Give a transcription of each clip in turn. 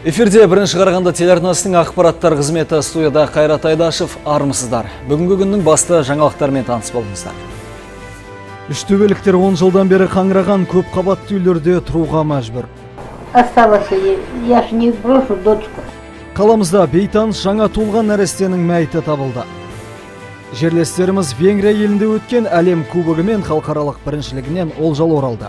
Эфирде бірінші Қарағанды телеарнасының ақпараттар қызметі, студияда Қайрат Айдашев, армысыздар. Бүгінгі күннің басты жаңалықтармен таныс болыңыздар. Үштөбеліктер 10 жылдан бері қаңыраған көп қабатты үйлерде тұруға мәжбүр. Осталось, я ж не брошу дочку. Қаламызда бейтаныс жаңа туылған нәрестенің мәйіті табылды. Жерлестеріміз Венгрия елінде өткен әлем кубогы мен халықаралық біріншілігінен олжалы оралды.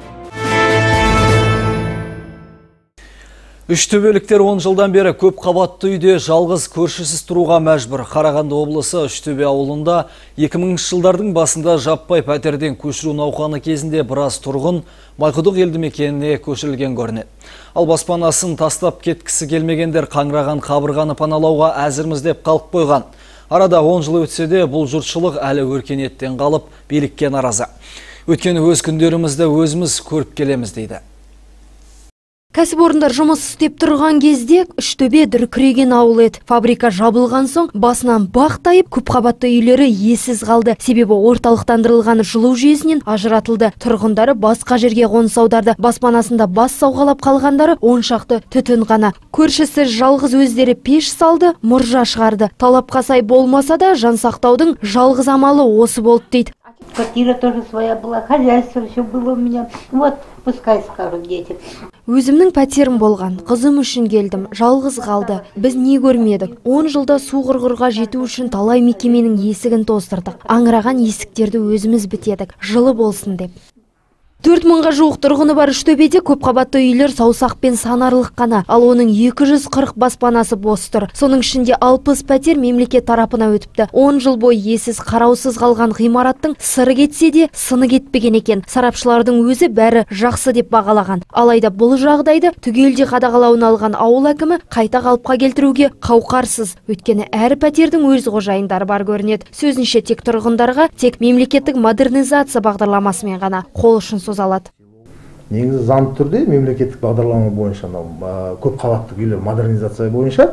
Үштөбеліктер 10 жылдан бері көп қабатты үйде жалғыз көршісіз тұруға мәжбүр. Қарағанды облысы Үштөбе ауылында 2000 жылдардың басында жаппай пәтерден көшіру науқаны кезінде біраз тұрғын Майқұдық елді мекеніне көшірілген көрінеді. Ал баспанасын тастап кеткісі келмегендер қаңыраған қабырғаны паналауға әзірміз деп қалып қойған. Арада 10 жыл өтсе де бұл жұртшылық әлі өркениеттен қалып билікке наразы. Өткен өз күндерімізді өзіміз көріп келеміз дейді. Кәсіпорындар жұмыс істеп тұрған кезде Үштөбе дүркіреген ауыл еді. Фабрика жабылған соң басынан бақ тайып, көп қабатты үйлері иесіз қалды. Себебі орталықтандырылған жылу жүйесінен ажыратылды. Тұрғындары басқа жерге қоныс аударды. Баспанасында бас сауғалап қалғандары 10 шақты түтін ғана. Көршісі жалғыз өздері пеш салды, мұржа шығарды. Талапқа сай болмаса да жан сақтаудың жалғыз амалы осы болды дейді. Квартира тоже своя была, хозяйство все было у меня. Вот, пускай скажут дети. Өзімнің пәтерім болған, қызым үшін келдім, жалғыз қалды. Біз не көрмедік? 10 жылда су құрғырға жету үшін талай мекеменің есігін тоздырдық. Аңыраған есіктерді өзіміз бітедік, жылы болсын деп. 4000-ға жуық тұрғыны бар Үштөбеде көп қабатты үйлер саусақпен санарлық қана, ал оның 240 баспанасы бос тұр. Соның ішінде 60 пәтер мемлекет тарапына өтіпті. 10 жыл бойы иесіз қараусыз қалған ғимараттың сыры кетсе де сыны кетпеген екен. Сарапшылардың өзі бәрі жақсы деп бағалаған. Алайда бұл жағдайды түгелде қадағалауын алған ауыл әкімі қайта қалыпқа келтіруге қауқарсыз. Өйткені әр пәтердің өз қожайындары бар көрінеді. Сөзінше тек тұрғындарға тек мемлекеттік модернизация бағдарламасымен ғана қол ұшын алады. Негізі заң түрде мемлекеттік бағдарлама бойынша көп қабатты үйлер модернизация бойынша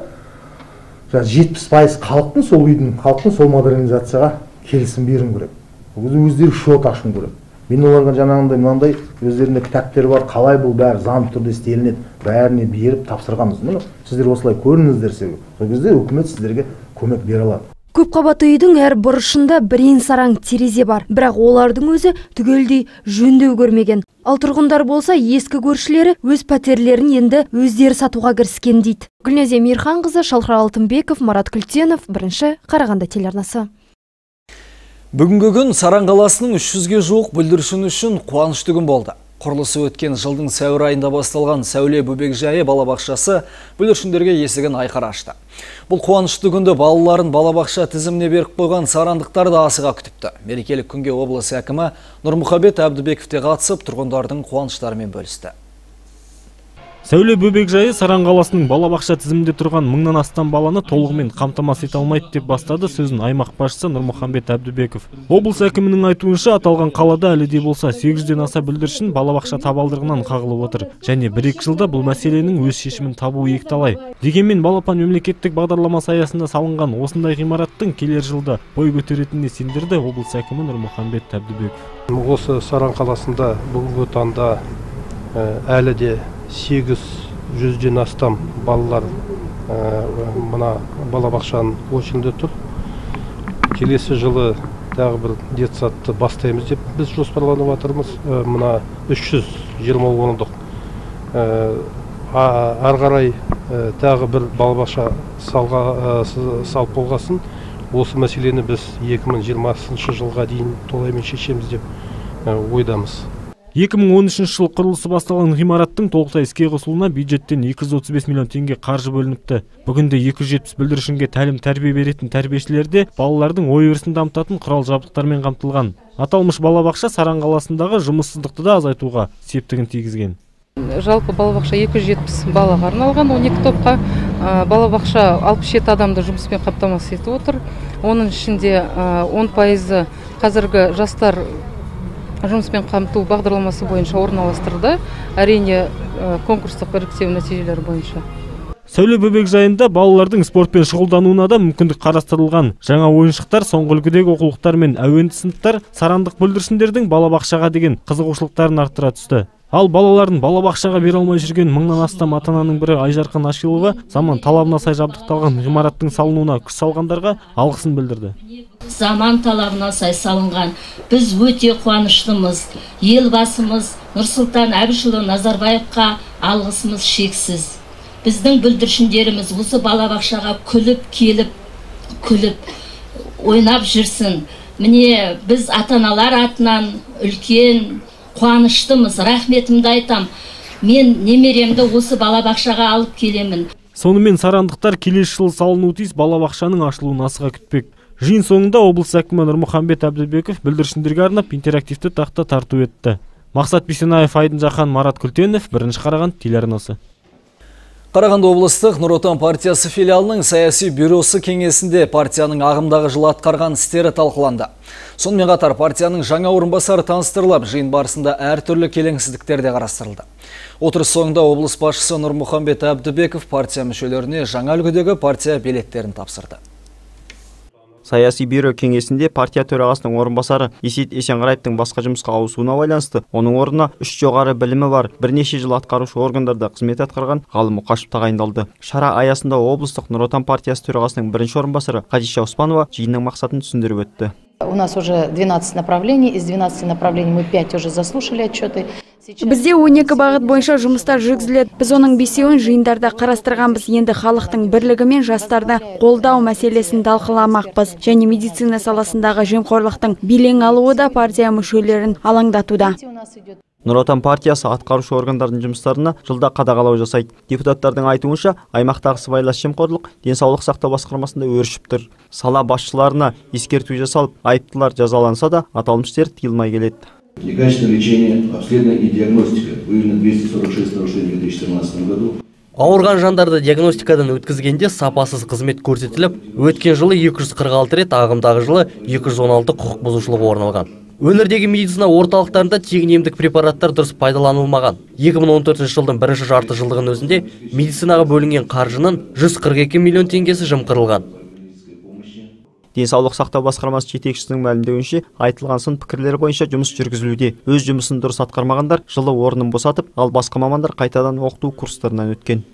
70% халықтың сол модернизацияға келісім беруі керек. Өздері шот ашуы керек. Мен оларға жаңағындай мынандай өздерінде кітаптер бар, қалай бұл бәрі заң түрде істелінеді, бәріне беріп тапсырғанбыз. Сіздер осылай көріңіздер себебі. Сол кезде үкімет сіздерге көмек бере алады. Көп қабатты үйдің әр бұрышында бірен-саран терезе бар, бірақ олардың өзі түгелдей жөндеу көрмеген. Ал тұрғындар болса ескі көршілері өз пәтерлерін енді өздері сатуға кіріскен дейді. Гүлназия Мейірханқызы, Шалқар Алтынбеков, Марат Күлтенов, бірінші Қарағанды телеарнасы. Бүгінгі күн Саран қаласының 300-ге жуық бүлдіршін үшін қуанышты күн болды. Құрылысы өткен жылдың сәуір айында басталған Сәуле бөбекжайы балабақшасы бүлдіршіндерге есігін айқара ашты. Бұл қуанышты күнді балаларын балабақша тізіміне беріп қойған сарандықтар да асыға күтіпті. Мерекелік күнге облыс әкімі Нұрмұхамбет Әбдібеков те қатысып, тұрғындардың қуаныштарымен бөлісті. Сәуле бөбекжайы Саран қаласының балабақша тізімінде тұрған 1000-нан астам баланы толығымен қамтамасыз ете алмайды деп бастады сөзін аймақ басшысы Нұрмұхамбет Әбдібеков. Облыс әкімінің айтуынша аталған қалада әлі де болса 800-ден аса бүлдіршін балабақша табалдырығынан қағылып отыр. Және 1-2 жылда бұл мәселенің өз шешімін табуы екіталай. Дегенмен балапан мемлекеттік бағдарламасы аясында салынған осындай ғимараттың келер жылда бой көтеретініне сендірді облыс әкімі Нұрмұхамбет Әбдібеков. Осы Саран қаласында бүгінгі таңда әлі де 800-ден астам балалар мына балабақшаның очередінде тұр. Келесі жылы тағы бір детсадты бастаймыз деп біз жоспарланып жатырмыз. Мына 320 орындық. Ары қарай тағы бір балабақша салып болғасын, осы мәселені біз 2020 жылға дейін толығымен шешеміз деп ойдамыз. 2013 жыл құрылысы басталған ғимараттың толықтай іске қосылуына бюджеттен 235 миллион теңге қаржы бөлініпті. Бүгінде 270 бүлдіршінге тәлім-тәрбие беретін тәрбиешілерде балалардың ой-өрісін дамытатын құрал жабдықтармен қамтылған. Аталмыш балабақша Саран қаласындағы жұмыссыздықты да азайтуға септігін тигізген. Жалпы балабақша 270 балаға арналған 12 топқа. Балабақша 67 адамды жұмыспен қамтамасыз етіп отыр. Оның ішінде 10% қазіргі жастар жұмыспен қамту бағдарламасы бойынша орналастырды. Әрине конкурстық іріктеу нәтижелері бойынша. Сәуле бөбекжайында балалардың спортпен шұғылдануына да мүмкіндік қарастырылған. Жаңа ойыншықтар, соңғы үлгідегі оқулықтар мен әуенді сыныптар сарандық бүлдіршіндердің балабақшаға деген қызығушылықтарын арттыра түсті. Ал балаларын балабақшаға бере алмай жүрген мыңнан астам ата-ананың бірі Айжарқын Ашилова заман талабына сай жабдықталған ғимараттың салынуына күш салғандарға алғысын білдірді. Заман талабына сай салынған. Біз өте қуаныштымыз. Елбасымыз Нұрсұлтан Әбішұлы Назарбаевқа алғысымыз шексіз. Біздің бүлдіршіндеріміз осы балабақшаға күліп келіп, ойнап жүрсін. Міне біз ата-аналар атынан үлкен қуаныштымыз, рахметімді айтам. Мен немеремді осы балабақшаға алып келемін. Сонымен сарандықтар келесі жылы салынуы тиіс балабақшаның ашылуын асыға күтпек. Жиын соңында облыс әкімі Нұрмұхамбет Әбдібеков бүлдіршіндерге арнап интерактивті тақта тарту етті. Мақсат Бейсенаев, Айдын Жақан, Марат Күлтенов, Бірінші Қарағанды телеарнасы. Қарағанды облыстық Нұр Отан партиясы филиалының саяси бюросы кеңесінде партияның ағымдағы жылы атқарған істері талқыланды. Сонымен қатар партияның жаңа орынбасары таныстырылып, жиын барысында әртүрлі келеңсіздіктер де қарастырылды. Отырыс соңында облыс басшысы Нұрмұхамбет Әбдібеков партия мүшелеріне жаңа үлгідегі партия билеттерін тапсырды. Саяси бюро кеңесінде партия төрағасының орынбасары Есет Есенғараевтың басқа жұмысқа ауысуына байланысты, оның орнына 3 жоғары білімі бар, бірнеше жыл атқарушы органдарда қызмет атқарған Ғалым Мұқашев тағайындалды. Шара аясында облыстық Нұр Отан партиясы төрағасының бірінші орынбасары Қадиша Оспанова жиынның мақсатын түсіндіріп өтті. У нас уже 12 направлений, из 12 направлений мы 5 уже заслушали отчеты. Бізде 12 бағыт бойынша жұмыстар жүргізіледі. Біз оның 5-еуін жиындарда қарастырғанбыз. Енді халықтың бірлігі мен жастарды қолдау мәселесін талқыламақпыз. Және медицина саласындағы жемқорлықтың белең алуы да партия мүшелерін алаңдатуда. Нұр Отан партиясы атқарушы органдардың жұмыстарына жылда қадағалау жасайды. Депутаттардың айтуынша, аймақтағы сыбайлас жемқорлық денсаулық сақтау басқармасында өршіп тұр. Сала басшыларына ескерту жасалып, айыптылар жазаланса да, аталмыш дерт тыйылмай келеді. Некачественное лечение, обследование и диагностика. Выявлено 246 нарушений в 2014 году. Ауырған жандарды диагностикадан өткізгенде сапасыз қызмет көрсетіліп, өткен жылы 246 рет, ағымдағы жылы 216 құқық бұзушылық орын алған. Өңірдегі медицина орталықтарында тегін емдік препараттар дұрыс пайдаланылмаған. 2014 жылдың бірінші жарты жылдығын өзінде медицинаға бөлінген қаржының 142 миллион теңгесі жымқырылған. Денсаулық сақтау басқармасы жетекшісінің мәлімдеуінше, айтылған сын пікірлері бойынша жұмыс жүргізілуде. Өз жұмысын дұрыс атқармағандар жылы орнын босатып, ал басқа мамандар қайтадан оқыту курстарынан өткен.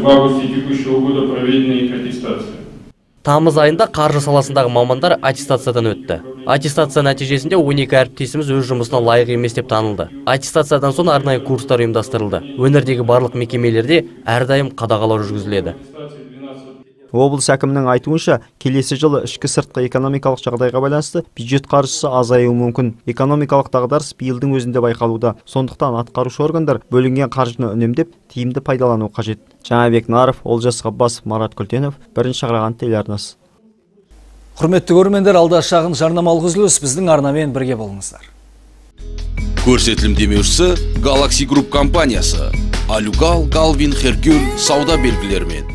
Тамыз айында қаржы саласындағы мамандар аттестациядан өтті. Аттестация нәтижесінде 12 әріптесіміз өз жұмысына лайық емес деп танылды. Аттестациядан соң арнайы курстар ұйымдастырылды. Өңірдегі барлық мекемелерде әрдайым қадағалау жүргізіледі. Облыс әкімінің айтуынша, келесі жылы ішкі сыртқы экономикалық жағдайға байланысты бюджет қаржысы азаюы мүмкін. Экономикалық дағдарыс биылдың өзінде байқалуда. Сондықтан атқарушы органдар бөлінген қаржыны үнемдеп, тиімді пайдалану қажет. Жаңабек Наров, Олжас Ғаббасов, Марат Күлтенов, Бірінші Қарағанды телеарнасы. Құрметті көрермендер, алда шағын жарнамалық үзіліс, біздің арнамен бірге болыңыздар. Көрсетілім демеушісі Galaxy Group компаниясы. Алюгал, Галвин, Херкюль сауда белгілерімен.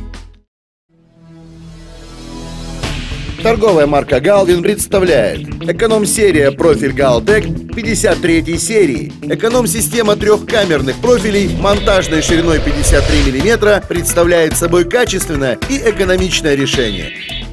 Торговая марка Galvin представляет эконом-серия профиль Galtec 53 серии. Эконом-система трехкамерных профилей монтажной шириной 53 мм представляет собой качественное и экономичное решение.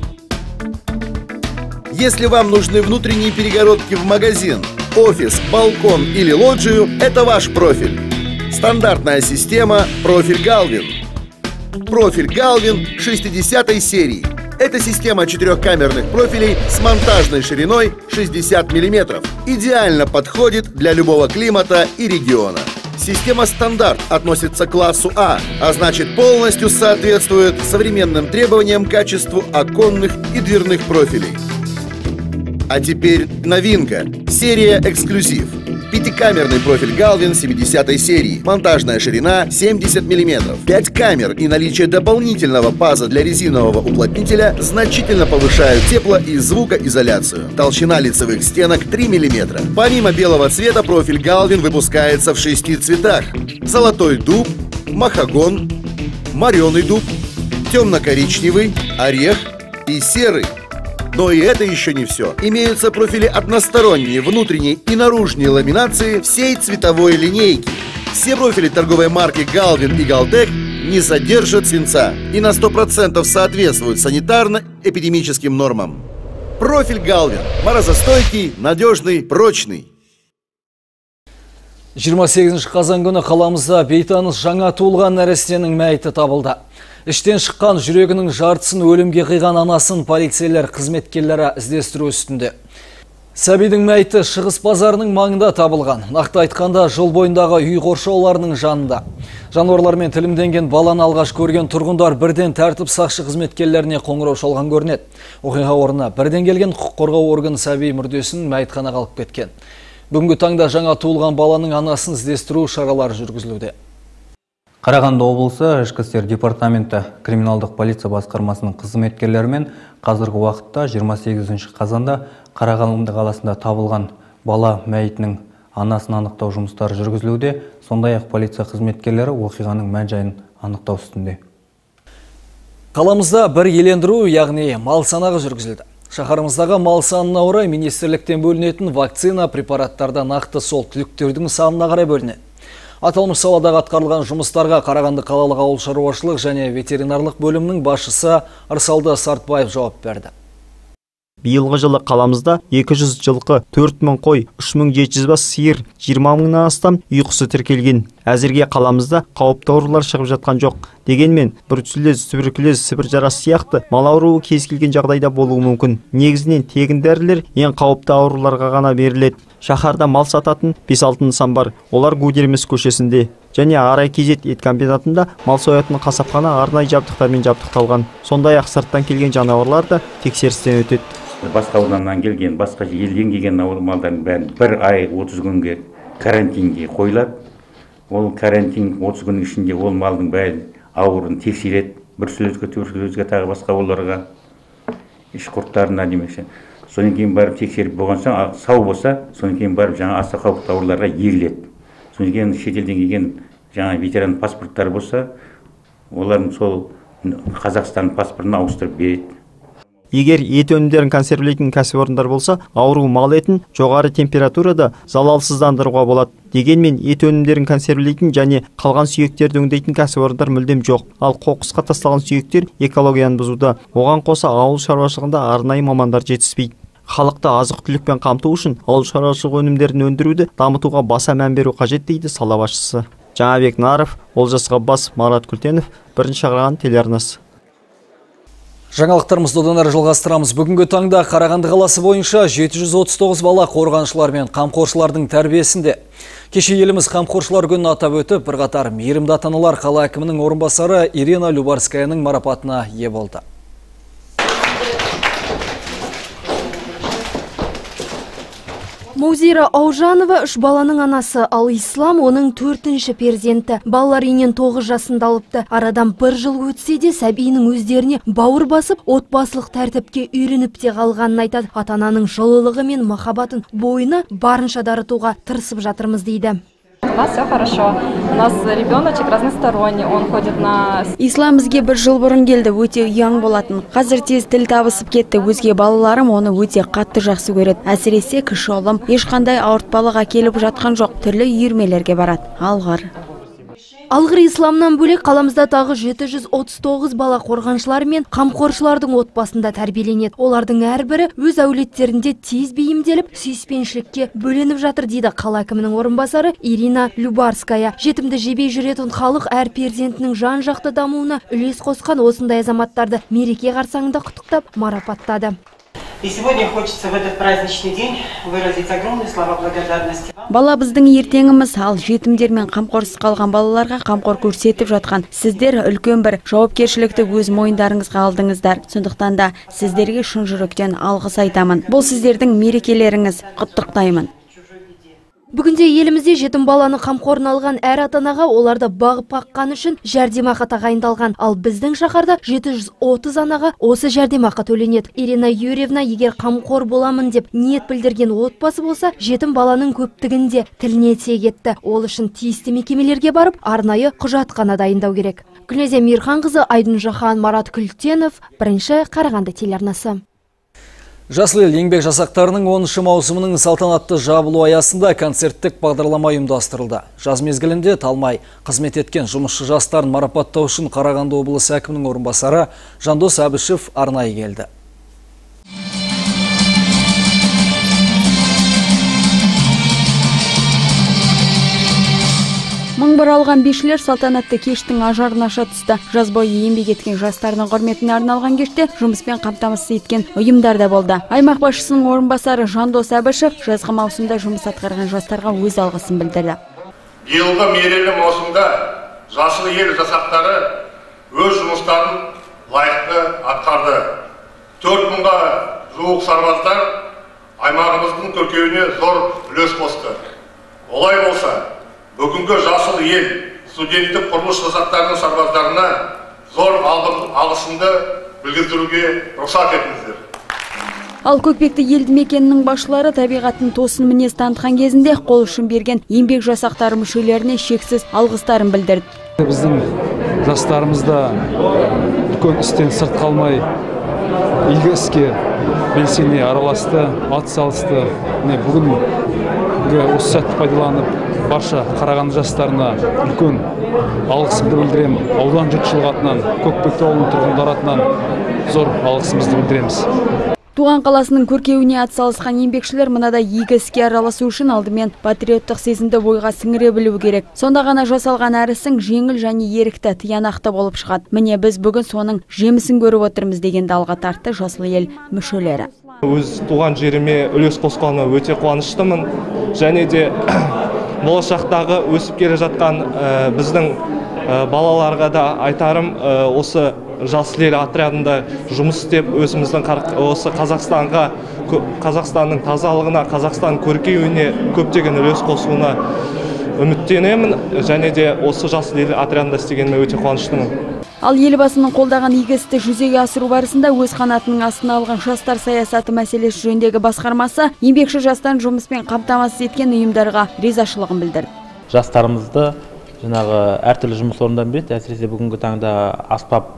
Если вам нужны внутренние перегородки в магазин, офис, балкон или лоджию, это ваш профиль. Стандартная система профиль Galvin. Профиль Galvin 60 серии. Это система четырехкамерных профилей с монтажной шириной 60 мм. Идеально подходит для любого климата и региона. Система стандарт относится к классу А, а значит полностью соответствует современным требованиям к качеству оконных и дверных профилей. А теперь новинка. Серия эксклюзив. Пятикамерный профиль Galvin 70 серии. Монтажная ширина 70 мм. 5 камер и наличие дополнительного паза для резинового уплотнителя значительно повышают тепло- и звукоизоляцию. Толщина лицевых стенок 3 мм. Помимо белого цвета, профиль Galvin выпускается в 6 цветах. Золотой дуб, махагон, мореный дуб, темно-коричневый, орех и серый. Но и это еще не все. Имеются профили односторонние, внутренней и наружной ламинации всей цветовой линейки. Все профили торговой марки Galvin и Galtec не содержат свинца и на 100% соответствуют санитарно-эпидемическим нормам. Профиль Galvin. Морозостойкий, надежный, прочный. 28 қазан күні қаламызда бейтаныс жаңа туылған нәрестенің мәйіті табылды. Іштен шыққан жүрегінің жартысын өлімге қиған анасын полицейлер қызметкерлері іздестіру үстінде. Сәбидің мәйіті Шығыс базарының маңында табылған. Нақты айтқанда жол бойындағы үй қоршауларының жанында. Жануарлармен тілімденген баланы алғаш көрген тұрғындар бірден тәртіп сақшы қызметкерлеріне қоңырау шалған көрінеді. Оқиға орнына бірден келген құқық қорғау органы сәби мүрдесін мәйітханаға алып кеткен. Бүгінгі таңда жаңа туылған баланың анасын іздестіру шаралары жүргізілуде. Қарағанды облысы Ішкі істер департаменті криминалдық полиция басқармасының қызметкерлерімен қазіргі уақытта 28 қазанда Қарағанды қаласында табылған бала мәйітінің анасын анықтау жұмыстары жүргізілуде. Сондай-ақ полиция қызметкерлері оқиғаның мән-жайын анықтау үстінде. Қаламызда бір елендіру, яғни мал санағы жүргізілді. Шаһарымыздағы мал санына орай министрліктен бөлінетін вакцина препараттарда нақты сол түліктердің санына қарай бөлінеді. Аталмыш саладағы атқарылған жұмыстарға Қарағанды қалалық ауыл шаруашылық және ветеринарлық бөлімінің басшысы Арсалды Сартбаев жауап берді. Биылғы жылы қаламызда 200 жылқы, 4000 қой, 3700 бас сиыр, 20 мыңнан астам үй құсы тіркелген. Әзірге қаламызда қауіпті аурулар шығып жатқан жоқ. Дегенмен, бруцеллез, туберкулез, сібір жарасы сияқты мал ауруы кез келген жағдайда болуы мүмкін. Негізінен тегін дәрілер ең қауіпті ауруларға ғана беріледі. Шаһарда мал сататын 5-6 нысан бар. Олар Гудермес көшесінде және Арай Кезет ет комбинатында мал соятын қасапхана арнайы жабдықтармен жабдықталған. Сондай-ақ сырттан келген жануарлар да тексерістен өтеді. Басқа ауданнан келген, басқа елден келген малдардың бәрін 1 ай 30 күнге карантинге қойылады. Ол карантин 30 күннің ішінде ол малдың бәрін ауырын тексереді. Бруцеллезге, туберкулезге тағы басқа оларға іш құрттарына демекші. Содан кейін барып тексеріп болған соң сау болса, содан кейін барып жаңа аса қауіпті ауруларға егіледі. Содан кейін шетелден келген жаңа ветеран паспорттары болса, олардың сол Қазақстан паспортына ауыстырып береді. Егер ет өнімдерін консервілейтін кәсіпорындар болса, ауру мал етін жоғары температурада залалсыздандыруға болады. Дегенмен ет өнімдерін консервілейтін және қалған сүйектерді өңдейтін кәсіпорындар мүлдем жоқ. Ал қоқысқа тасталған сүйектер экологияны бұзуда. Оған қоса ауыл шаруашылығында арнайы мамандар жетіспейді. Халықты азық-түлікпен қамту үшін ауыл шаруашылық өнімдерін өндіруді дамытуға баса мән беру қажет дейді сала басшысы. Жаңабек Наров, Олжас Ғаббас, Марат Күлтенов, бірінші Қараған телеарнасы. Жаңалықтарымызды одан әрі жалғастырамыз. Бүгінгі таңда Қарағанды қаласы бойынша 739 бала қорғаншылар мен қамқоршылардың тәрбиесінде. Кеше еліміз қамқоршылар күнін атап өтіп, бірқатар мейірімді ата-аналар қала әкімінің орынбасары Ирина Любарскаяның марапатына ие болды. Маузира Аужанова 3 баланың анасы, ал Ислам оның 4-ші перзенті. Балалар үйінен 9 жасында алыпты. Арадан 1 жыл өтсе де сәбиінің өздеріне бауыр басып, отбасылық тәртіпке үйреніп те қалғанын айтады. Ата-ананың жылылығы мен махаббатын бойына барынша дарытуға тырысып жатырмыз дейді. У нас все хорошо. У нас ребеночек разносторонний, он ходит на... Ислам бізге 1 жыл бұрын келді, өте ұяң болатын. Қазір тез тіл табысып кетті. Өзге балаларым оны өте қатты жақсы көреді. Әсіресе кіші ұлым ешқандай ауыртпалығы келіп жатқан жоқ, түрлі үйірмелерге барады. Алғыр. Алғыр Исламнан бөлек қаламызда тағы 739 бала қорғаншылар мен қамқоршылардың отбасында тәрбиеленеді. Олардың әрбірі өз әулеттерінде тез бейімделіп, сүйіспеншілікке бөленіп жатыр дейді қала әкімінің орынбасары Ирина Любарская. Жетімді жебей жүретін халық әр перзентінің жан-жақты дамуына үлес қосқан осындай азаматтарды мереке қарсаңында құттықтап марапаттады. И сегодня хочется в этот праздничный день выразить огромные слова благодарности. Бала біздің ертеңіміз, ал жетімдер мен қамқорсыз қалған балаларға қамқор көрсетіп жатқан сіздер үлкен бір жауапкершілікті өз мойындарыңызға алдыңыздар. Сондықтан да сіздерге шын жүректен алғыс айтамын. Бұл сіздердің мерекелеріңіз, құттықтаймын. Бүгінде елімізде жетім баланы қамқорын алған әр ата-анаға оларды бағып қаққан үшін жәрдемақы тағайындалған. Ал біздің шаһарда 730 анаға осы жәрдемақы төленеді. Ирина Юрьевна егер қамқор боламын деп ниет білдірген отбасы болса, жетім баланың көптігінде тіліне тиек етті. Ол үшін тиісті мекемелерге барып, арнайы құжатхана дайындау керек. Гүлназия Мейірханқызы, Айдын Жақан, Марат Күлтенов, бірінші Қарағанды телеарнасы. Жасыл ел еңбек жасақтарының 10-шы маусымының салтанатты жабылу аясында концерттік бағдарлама ұйымдастырылды. Жаз мезгілінде талмай қызмет еткен жұмысшы жастарын марапаттау үшін Қарағанды облысы әкімінің орынбасары Жандос Әбішев арнайы келді. Мың бір алған бишілер салтанатты кештің ажарын аша түсті. Жаз бойы еңбек еткен жастардың құрметіне арналған кеште жұмыспен қамтамасыз еткен ұйымдар да болды. Аймақ басшысының орынбасары Жандос Әбішев жазғы маусымда жұмыс атқарған жастарға өз алғысын білдірді. Биылғы мерейлі маусымда жасыл ел жасақтары өз жұмыстарын лайықты атқарды. 4000-ға жуық сарбаздар аймағымыздың көркеюіне зор үлес қосты. Олай болса, бүгінгі жасыл ел студенттік құрылыс жасақтарының сарбаздарына зор алғысымды білдіруге рұқсат етіңіздер. Ал Көкпекті елді мекенінің басшылары табиғаттың тосын мінез танытқан кезінде қол ұшын берген еңбек жасақтары мүшелеріне шексіз алғыстарын білдірді. Біздің жастарымызда үлкен істен сырт қалмай, игі іске белсене араласты, атсалысты. Бүгін осы сәтті пайдаланып, барша Қарағанды жастарына үлкен алғысымды білдіремін. Аудан жұртшылығы атынан, Көкпекті ауылының тұрғындары атынан зор алғысымызды білдіреміз. Туған қаласының көркеуіне атсалысқан еңбекшілер мынадай игі іске араласу үшін алдымен патриоттық сезімді бойға сіңіре білу керек. Сонда ғана жасалған әр ісің жеңіл және ерікті, тиянақты болып шығады. Міне біз бүгін соның жемісін көріп отырмыз дегенді алға тартты жасыл ел мүшелері. Өз туған жеріме үлес қосқаныма өте қуаныштымын. Және де болашақтағы өсіп келе жатқан біздің балаларға да айтарым, осы жасыл ел отрядында жұмыс істеп, өзіміздің осы Қазақстанның тазалығына, Қазақстан көркеюіне көптеген үлес қосуына үміттенемін. Және де осы жасыл ел отрядында істегеніме өте қуаныштымын. Ал елбасының қолдаған игі істі жүзеге асыру барысында өз қанатының астына алған жастар саясаты мәселесі жөніндегі басқармасы еңбекші жастарын жұмыспен қамтамасыз еткен ұйымдарға ризашылығын білдірді. Жастарымызды әртүрлі жұмыс орындардан береді. Әсіресе бүгінгі таңда аспап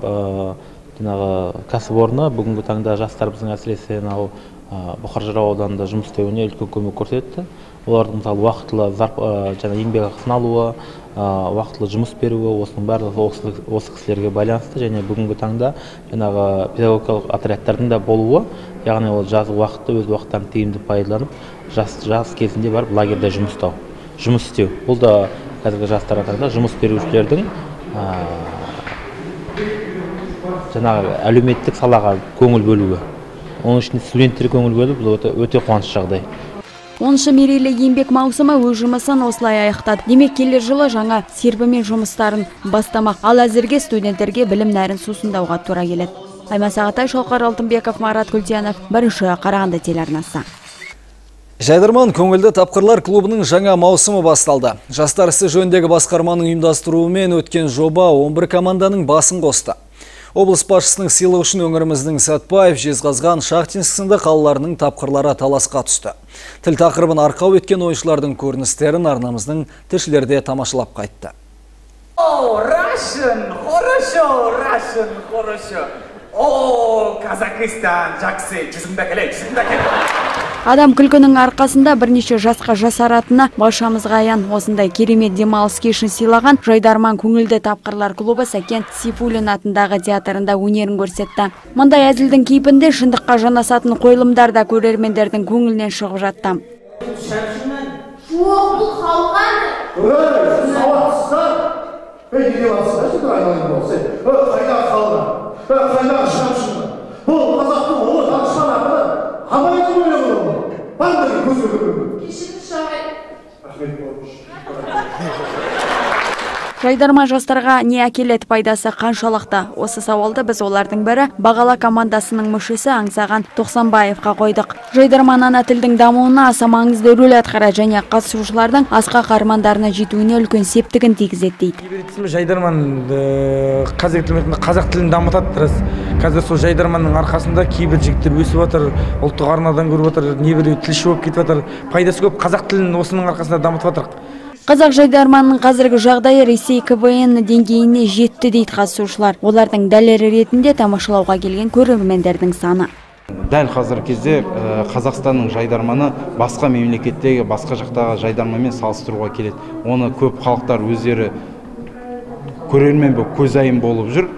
кәсіпорны бүгінгі таңда жастарымыздың әсіресе Бұқар Жырау ауданында жұмыс істеуіне үлкен көмек көрсетті. Олардың мысалы уақытылы еңбек ақысын алуы, уақытылы жұмыс беруі, осының барлығы осы кісілерге байланысты. Және бүгінгі таңда педагогикалық отрядтардың да болуы, яғни ол жазғы уақытты өз уақыттарын тиімді пайдаланып, жас кезінде барып лагерьде жұмыс істеу. Бұл да қазіргі жастарға таңда жұмыс берушілердің әлеуметтік салаға көңіл бөлуі. Оның үшін студенттер көңіл бөліп, бұл өте қуанышты жағдай. 10-шы мерейлі еңбек маусымы өз жұмысын осылай аяқтады. Демек келер жылы жаңа серпінмен жұмыстарын бастамақ. Ал әзірге студенттерге білім нәрін сусындауға тура келеді. Аймас Ағатай, Шалқар Алтынбеков, Марат Күлтиянов, бірінші Қарағанды телеарнасы. Жайдарман көңілді тапқырлар клубының жаңа маусымы басталды. Жастар ісі жөніндегі басқарманың ұйымдастыруымен өткен жоба 11 команданың басын қосты. Облыс басшысының сыйлығы үшін өңіріміздің Сәтбаев, Жезқазған, Шахтинск сынды қалаларының тапқырлары таласқа түсті. Тіл тақырыбын арқау еткен ойыншылардың көріністерін арнамыздың тілшілері тамашалап қайтты. Казахстан, жақсы, жүзімді келе. Адам күлкінің арқасында бірнеше жасқа жасаратыны баршамызға аян. Осындай керемет демалыс кешін сыйлаған Жайдарман көңілді тапқырлар клубы Сәкен Сейфуллин атындағы театрында өнерін көрсетті. Мұндай әзілдің кейпінде шындыққа жанасатын қойылымдар да көрермендердің көңілінен шығып жатты. Жайдарман жастарға не әкеледі, пайдасы қаншалықты? Осы сауалды біз олардың бірі бағала командасының мүшесі Аңсаған Тоқсанбаевқа қойдық. Жайдарман ана тілдің дамуына аса маңызды рөл атқарады және қатысушылардың асқақ армандарына жетуіне үлкен септігін тигізеді дейді. Жайдарман қазақ тілін дамытады. Қазір сол Жайдарманның арқасында кейбір жігіттер өсіп жатыр, ұлттық арнадан көріп жатыр, небір тілші болып кетіп жатыр. Пайдасы көп, қазақ тілін осының арқасында дамытып жатыр. Қазақ Жайдарманның қазіргі жағдайы Ресей КВН деңгейіне жетті дейді қатысушылар. Олардың дәлелі ретінде тамашалауға келген көрермендердің саны. Дәл қазір кезде Қазақстанның Жайдарманы басқа мемлекеттегі, басқа жақтағы Жайдарманмен салыстыруға келеді. Оны көп халықтар өздері көрермен болып, көзайым болып жүр.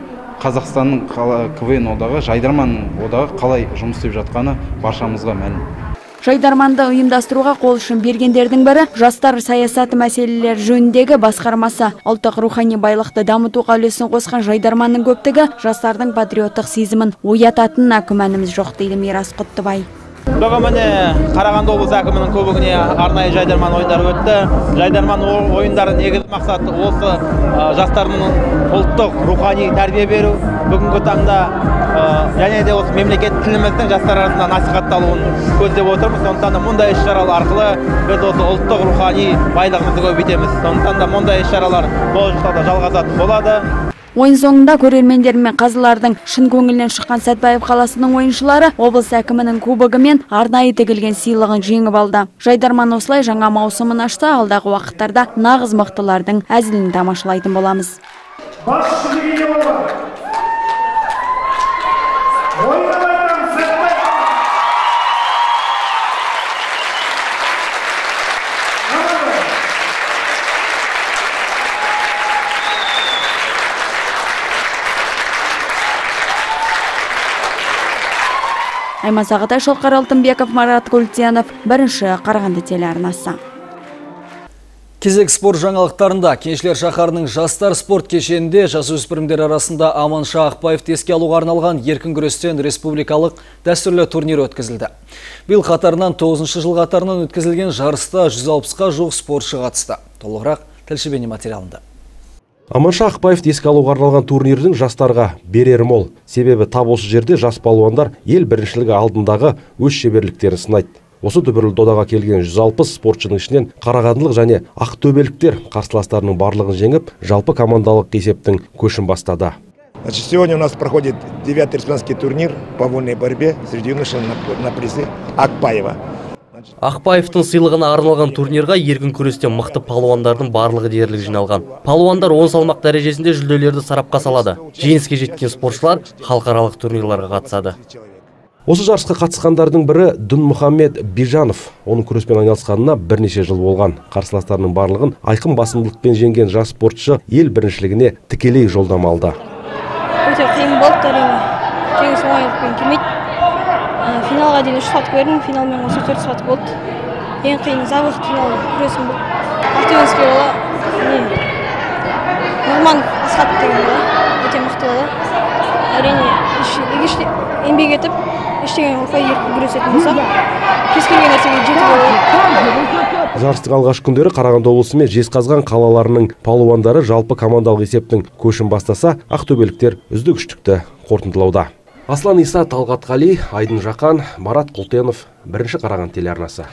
Қазақстанның КВН одағы, Жайдарманның одағы қалай жұмыс істеп жатқаны баршамызға мәлім. Жайдарманды ұйымдастыруға қол ұшын бергендердің бірі жастар саясаты мәселелері жөніндегі басқармасы. Ұлттық рухани байлықты дамытуға үлесін қосқан жайдарманның көптігі жастардың патриоттық сезімін оятатынына күмәніміз жоқ дейді Мирас Құттыбай. Бүгін міне Қарағанды облысы әкімінің көмегіне арнайы жайдарман ойындары өтті. Жайдарман ойындары негізгі мақсаты осы жастардың ұлттық рухани тәрбие беру. Бүгінгі таңда және де осы мемлекет тіліміздің жастар арасында насихатталуын көздеп отырмыз. Сондықтан да мұндай іс-шаралар арқылы біз осы ұлттық рухани байлығымызды көбейтеміз. Сондықтан да мұндай іс-шаралар болашақта да жалғасатын болады. Ойын соңында көрермендер мен қазылардың шын көңілінен шыққан Сәтбаев қаласының ойыншылары облыс әкімінің кубогы мен арнайы тігілген сыйлығын жеңіп алды. Жайдарман осылай жаңа маусымын ашты, алдағы уақыттарда нағыз мықтылардың әзілін тамашалайтын боламыз. Айман Сағатай, Шалқар Алтынбеков, Марат Культянов, бірінші Қарағанды телеарнасы. Кезек спорт жаңалықтарында Кеншілер шаһарының жастар спорт кешенінде жасөспірімдер арасында Аманша Ақпаевты еске алуға арналған еркін күрестен республикалық дәстүрлі турнир өткізілді. Биыл қатарынан 9-шы жыл қатарынан өткізілген жарыста 160-ға жуық спортшы қатысты. Толығырақ тілші бейне материалында. Аманша Ақпаевты еске алуға арналған турнирдің жастарға берері мол. Себебі тап осы жерде жас балуандар ел біріншілігі алдындағы өз шеберліктерін сынайды. Осы дүбірлі додаға келген 160 спортшының ішінен қарағандылық және ақтөбеліктер қарсыластарының барлығын жеңіп, жалпы командалық есептің көшін бастады. Сегодня у нас проходит 9-й республиканский турнир по вольной борьбе среди юношей на призы Ақпаева. Ақпаевтың сыйлығына арналған турнирға еркін күрестен мықты палуандардың барлығы дерлік жиналған. Палуандар 10 салмақ дәрежесінде жүлделерді сарапқа салады. Жеңіске жеткен спортшылар халықаралық турнирларға қатысады. Осы жарысқа қатысқандардың бірі Дінмұхаммед Бижанов. Оның күреспен айналысқанына бірнеше жыл болған. Қарсыластарының барлығын айқын басымдылықпен жеңген жас спортшы ел біріншілігіне тікелей жолдама алды. Өте қиын болды, әрине. Жеңіс оңайлықпен келмейді. Финалға дейін 3 сағат көрдім, финалмен осы 4 сағат болды. Ең қиын забық финал күресім болды. Ақтөбенский бала, Нұрманов Асхат деген бала, өте мықты бала. Әрине, еңбек етіп, ештеңе қоймай еркін күресетін болса, кез келген нәрсеге жетуге болады. Жарыстың алғашқы күндері Қарағанды облысы мен Жезқазған қалаларының палуандары жалпы командалық есептің көшін бастаса, ақтөбеліктер үздік-үштікті қорытындылауда. Аслан Иса, Талғат Қали, Айдын Жақан, Марат Құлтенов, бірінші Қарағанды телеарнасы.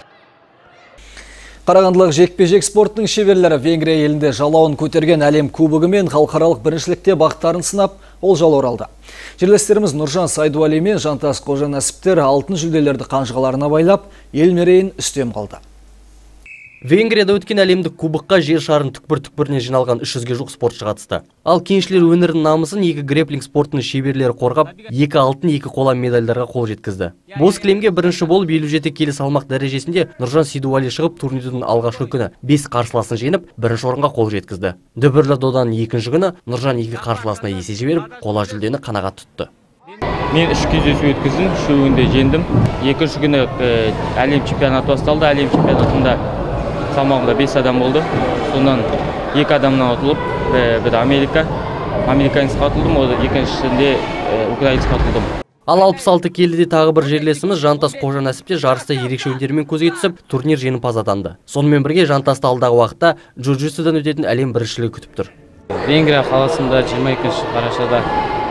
Қарағандылық жекпе-жек спорттың шеберлері Венгрия елінде жалауын көтерген әлем кубогы мен халықаралық біріншілікте бақтарын сынап, ол жол оралды. Жерлестеріміз Нұржан Сайдуали мен Жантас Қожанәсіптер алтын жүлделерді қанжығаларына байлап, ел мерейін үстем қалды. Венгрияда өткен әлемдік кубокқа жер шарының түкпір-түкпіріне жиналған 300-ге жуық спортшы қатысты. Ал кеншілер өнерінің намысын 2 грэпплинг спортының шеберлері қорғап, 2 алтын, 2 қола медальдарға қол жеткізді. Боз кілемге бірінші болып 57 келі салмақ дәрежесінде Нұржан Сайдуали шығып, турнирдің алғашқы күні 5 қарсыласын жеңіп, бірінші орынға қол жеткізді. Дүбірлі доданың екінші күні Нұржан 2 қарсыласына есе жіберіп, қола жүлдені қанағат тұтты. Мен 3 кездесу өткіздім, үшеуінде жеңдім. Екінші күні әлем чемпионаты басталды. Әлем чемпионатында салмағында 5 адам болды. Сондан 2 адамнан ұтылып, бір американецке ұтылдым, екіншісінде украинецке ұтылдым. Ал 66 келіде тағы бір жерлесіміз Жантас Қожанәсіпте жарыста ерекше өнерімен көзге түсіп, турнир жеңімпаз атанды. Сонымен бірге Жантасты алдағы уақытта джиу-джитсудан өтетін әлем біріншілігі күтіп тұр. Венгрия қаласында 22 қарашада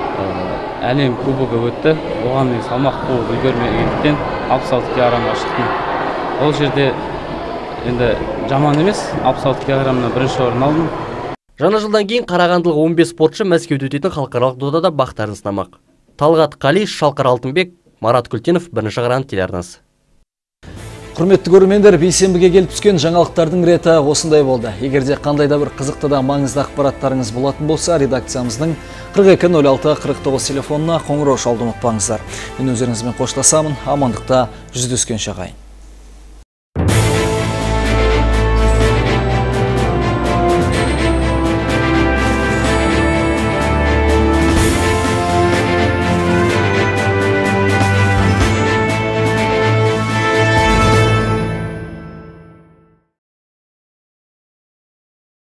әлем кубогы өтті. Оған мен салмақ қуып үлгермегендіктен 66 килограммға шықтым. Ол жерде енді жаман емес, 66 килограммнан бірінші орын алдым. Жаңа жылдан кейін қарағандылық 15 спортшы Мәскеуде өтетін халықаралық додада бақтарын сынамақ. Талғат Қали, Шалқар Алтынбек, Марат Күлтенов, бірінші Қарағанды телеарнасы. Құрметті көрермендер, бейсенбіге келіп түскен жаңалықтардың реті осындай болды. Егерде қандайда бір қызықты да маңызды ақпараттарыңыз болатын болса, редакциямыздың 42-06-49 телефонына қоңырау шалуды ұмытпаңыздар. Мен өздеріңізбен қоштасамын, амандықта жүздескенше ағайын.